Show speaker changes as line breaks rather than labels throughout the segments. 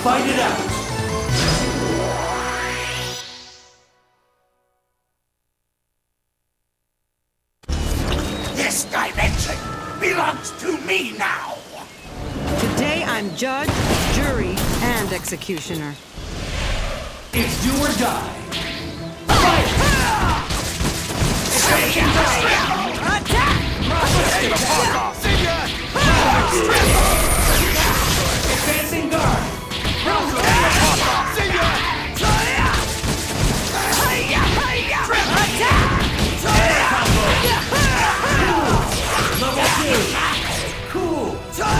fight it out.
This dimension belongs to me now!
Today I'm judge, jury, and executioner.
It's do or die.
Attack!
Advancing guard. Level 2. Cool.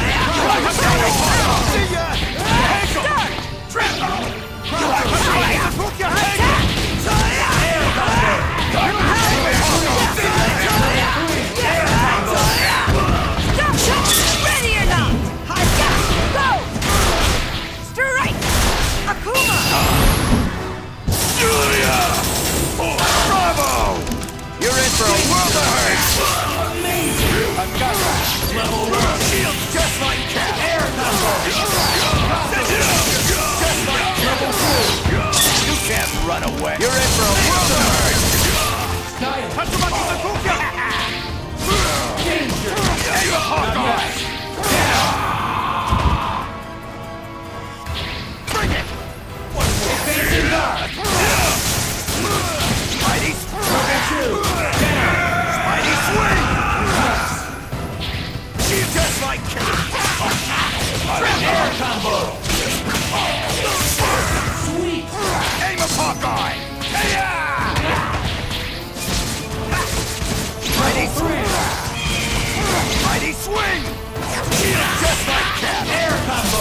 Ready or not? Go! Strike! Akuma!
Julia! Bravo! You're in for a world of hurt!
Amazing! A gut wrench. Level 1.
Shield just like Cap!
Air combo.
Just like
Level 2.
You can't run away! You're in for a world of hurt!
Sky and
Danger!
danger.
Hey, Hawkeye! Bring it!
Advancing guard.
Mighty
Level 2.
Mighty swing! Shield just like Cap!
Air combo. Sweet.
Aim of Hawkeye! Hey-ya! Mighty swing! Mighty swing! Shield just like Cap!
Air combo.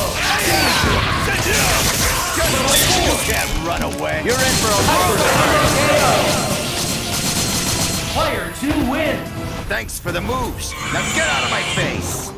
Just like you can't run away! You're in for a world of hurt!
Player 2 wins.
Thanks for the moves! Now get out of my face!